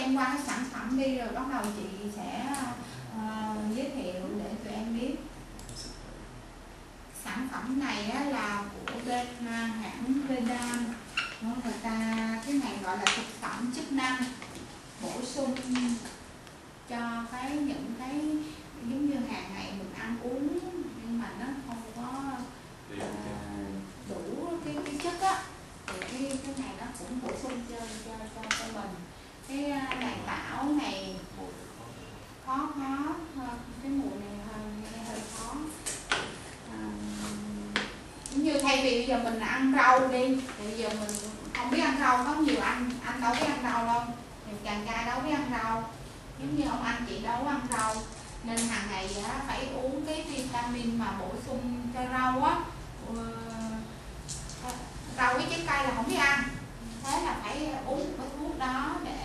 xem qua cái sản phẩm đi rồi bắt đầu chị sẽ giới thiệu để tụi em biết. Sản phẩm này á, là của bên hãng Vedan. Người ta cái này gọi là thực phẩm chức năng bổ sung cho những cái giống như hàng ngày mình ăn uống nhưng mà nó không có đủ cái chất á, thì cái này nó cũng bổ sung cho mình. Cái đàn tảo này khó cái mùi này hơi khó. Như thay vì bây giờ mình ăn rau đi, thì bây giờ mình không biết ăn rau, có nhiều anh đâu biết ăn rau đâu, thì chàng trai đâu biết ăn rau, giống như ông anh chị đâu ăn rau, nên hàng ngày phải uống cái vitamin mà bổ sung cho rau á. Rau với trái cây là không biết ăn, thế là phải uống cái thuốc đó để